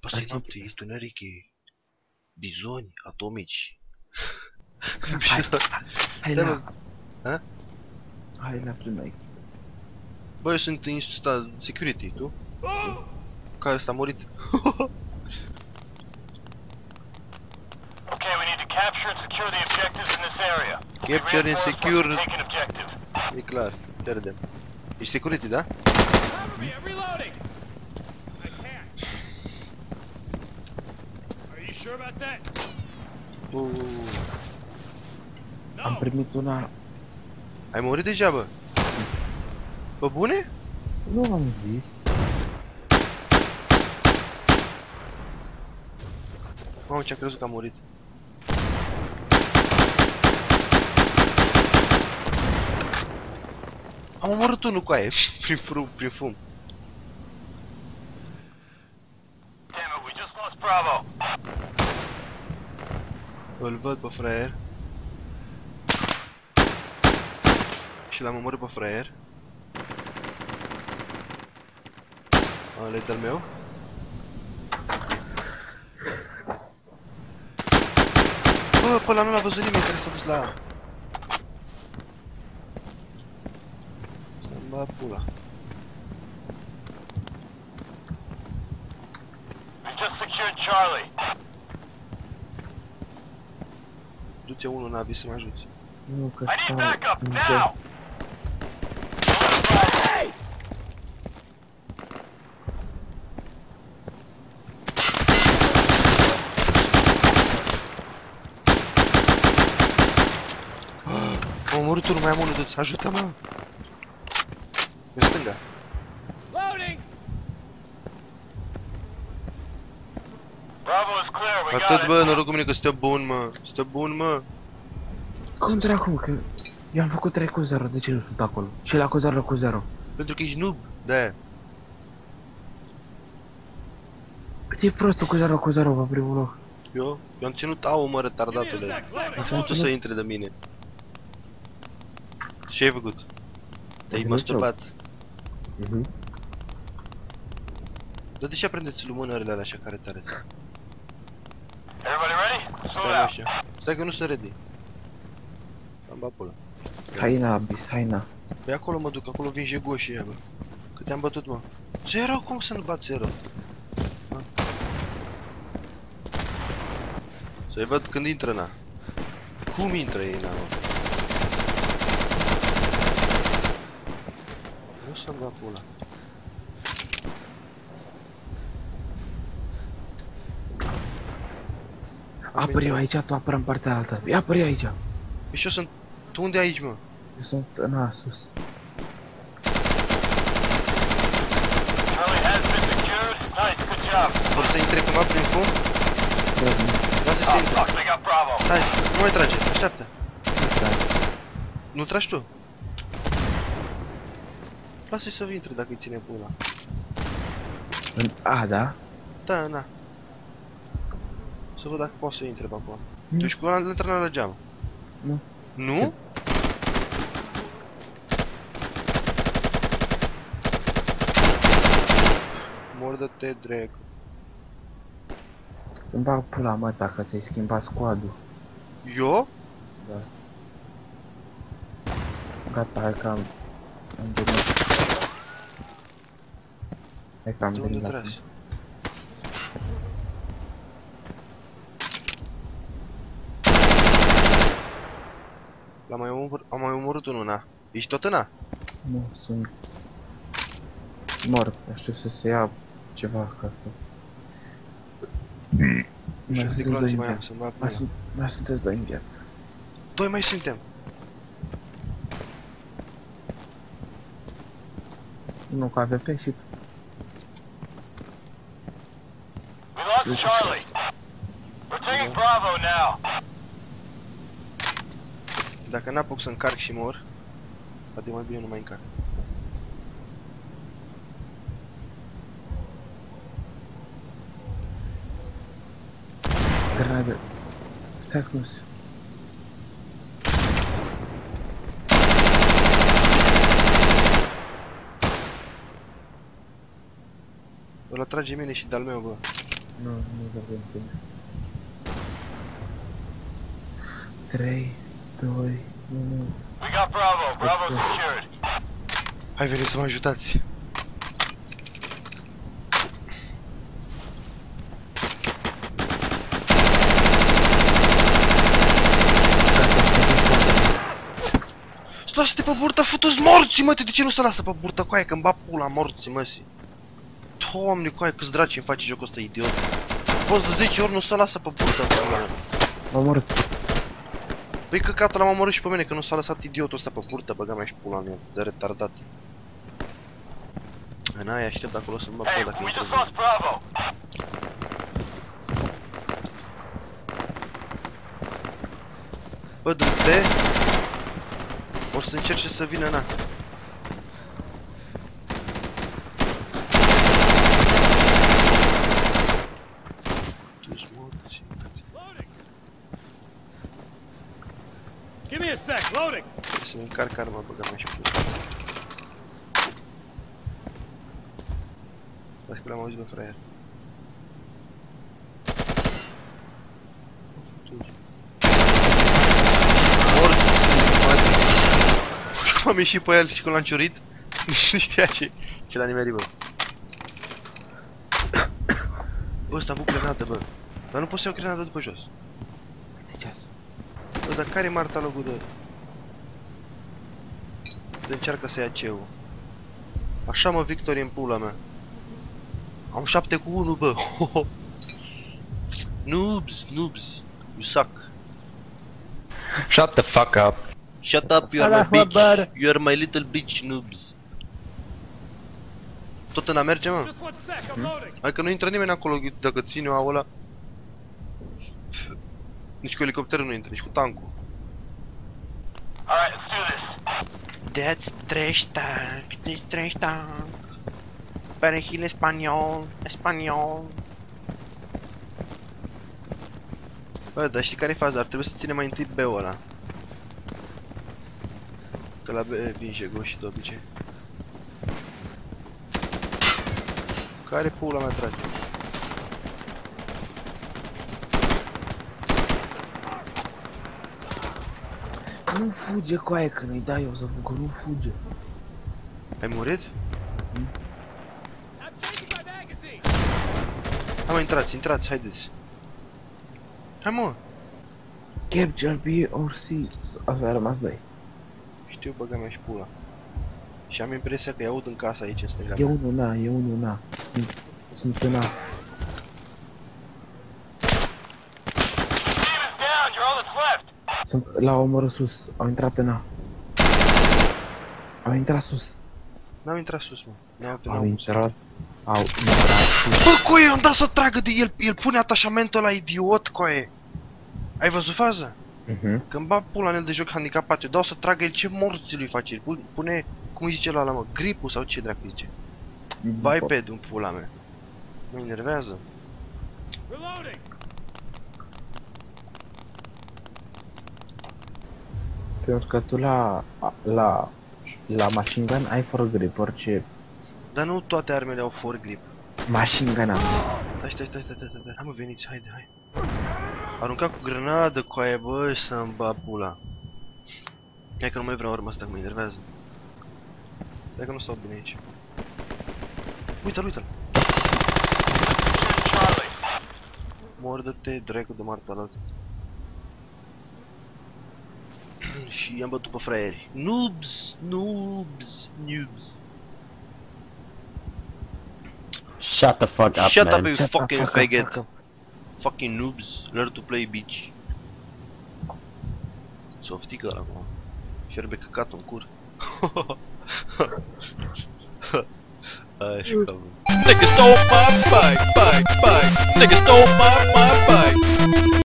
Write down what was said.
Asta e noapte, e întuneric, e bizoni atomici. Hai Stai, la... Ha? Hai la prima echipă. Bă, eu sunt în security, tu? Care s-a murit? Okay, we need to capture and secure the objectives in this area. Capture and secure. Take an objective. E clar, pierdem. Ești security, da? Cover me, I'm reloading. I can't. Are you sure about that? Am primit una... Ai murit deja, bă? Bă, bune? Nu am zis. Mamă, ce-a crezut că a murit. Am omorât unul cu aia, prin fum. Damn it, we just lost Bravo. Îl văd pe fraier. Și l-am omorât pe fraier. Ăla-i de-al meu. Bă, pe ăla nu l-a văzut nimeni care s-a dus la... Să-mi bag pula. We just secured Charlie. Du-te unul în avis să mă ajuți. Nu, că I need stau backup în now. cer. Am omorât unul, mai am unul, du-ți, ajută-mă! Pe stânga. Loading. Bravo is clear, we got Atât, it. bă, noroc cu mine că stă bun, mă. Stă bun, mă. Cum dracu, că... Eu am făcut 3 cu 0, de ce nu sunt acolo? Și la cu 0 cu 0. Pentru că ești noob, de-aia. E prostul cu 0 cu 0 pe primul loc. Eu am ținut AU, mă, retardatule. Așa Nu să intre de mine. Ce ai făcut? Te-ai masturbat. Dar de ce aprindeți lumânările alea așa care tare? Everybody ready? Let's Stai move mă out. așa. Stai că nu sunt ready. Am bat pula. Haina, Abis, haina. Păi acolo mă duc, acolo vin jegoșii ăia, bă. Cât am bătut, mă? 0? Cum să nu bat 0? Să-i văd când intră, na. Cum intră ei, na, mă? Nu să-mi bat pula. Apăr eu aici, tu apără în partea altă. Ia apăr eu aici. Eu Păi și eu sunt... Tu unde aici, mă? sunt în sus. Charlie has been secured. Nice, good job. Vor să intre cumva prin fum? Lasă să Oh, intre. fuck, they got Bravo. Stai, nu mai trage, așteaptă. Nu tragi tu? Lasă-i să intre dacă îi ține pula. A, da? Da, na. Să văd dacă poți să intre pe acolo. Tu ești cu lanterna la geam? Nu. Nu? Mordă-te, drag. Să-mi bag pula, mă, dacă ți-ai schimbat squad-ul. Eu? Da. Gata, hai că am venit. Hai că am De venit unde la tragi? tine. Am mai omorât unul, na. Ești tot în A? Nu, sunt... Mor, aștept să se ia ceva ca să... Și câte gloanțe mai am, viață. să-mi bag pula. Mai sunteți 2 în viață. 2 mai suntem. Nu, cu AVP și... We lost Charlie. We're taking Bravo now. Dacă n-apuc să încarc și mor, poate mai bine nu mai încarc. Granade. Stai ascuns. Ăla trage mine și de-al meu, bă. Nu vedem bine. 3, 2, 1... We got Bravo. Bravo secured. Hai, veniți să mă ajutați. Lasă-te pe burtă, futu-ți morții, mă, de ce nu se lasă pe burtă, coaie, că-mi bat pula morții, măsii. Doamne, coaie, câți draci îmi face jocul ăsta, idiot. Poți de 10 ori nu se lasă pe burtă, pula mea. M-a omorât. Păi căcatul l-am omorât și pe mine, că nu s-a lăsat idiotul ăsta pe burtă, băga mea și pula în el, de retardat. În aia aștept acolo să-mi bag Hey, pe dacă we intră. just lost Bravo. Bă, dă-te. O să încerce să vină în a. Give me a sec. Loading. Trebuie să-mi încarc arma, băga mea și pula. Dacă l-am auzit, bă, fraier. Cum am ieșit pe el și cum l-am ciurit? Nici nu știa ce l-a nimerit, bă. Bă, ăsta a avut grenadă, bă. Dar nu pot să iau grenadă după jos. Uite ceasul. Bă, dar care-i martalogul de încearcă să ia CEO? Așa, mă, victorie în pula mea. Am 7 cu 1, bă. Noobs, noobs. You suck. Shut the fuck up. Shut up, you are my bitch. You are my little bitch, noobs. Tot în a merge, mă? Just one sec. I'm loading. Hai că nu intră nimeni acolo dacă ține eu ăla. Nici cu elicopterul nu intră, nici cu tancul. All right, let's do this. That's trash tank, that's trash tank. Perejil español, español. Bă, dar știi care-i faza? Ar trebui să ținem mai întâi B-ul ăla. Că la B vin jego și de obicei. Care pula mea trage? Nu fuge, coaie, când îi dai eu să fugă, nu fuge. Ai murit? I'm changing my magazine. Hai mă, intrați, intrați, haideți. Hai mă! Capture B or C. Ați mai rămas 2. Știu, băga mea și pula. Și am impresia că i-aud în casa aici, în stânga E mea. unul na, e unul na. Sunt în A. Team is down. You're all that's left. Sunt la omoră sus. Au intrat în A. Au intrat sus. N-au intrat sus, mă. Au intrat. Au intrat sus. Bă, coaie, am dat să tragă de el. El pune atașamentul la idiot, coaie. Ai văzut faza? Când bag pula în el de joc handicapat, eu dau să tragă el, ce morții lui face el? Pune, cum îi zice la mă, gripul sau ce dracu zice? Biped-ul în pula mea. Mă enervează. Reloading. Pentru că tu la machine gun ai for grip, orice Dar nu toate armele au for grip. machine gun am zis. Stai. Hai mă, veniți, haide, hai. Arunca cu grenadă, coaie, bă, să-mi bag pula. Hai că nu mai vreau arma asta, că mă enervează. Hai că nu stau bine aici. Uite-l. Charlie. Mordă-te, dracu de martalat. Și i-am bătut pe fraieri. Noobs. Shut the fuck up, Shut man. up, you Shut the fucking fuck up, faggot. fuck up. Fucking noobs. Learn to play, bitch. Softică ăla acum. Fierbe căcatul în cur. Așa că... Nigga stole my bike. Nigga stole my bike.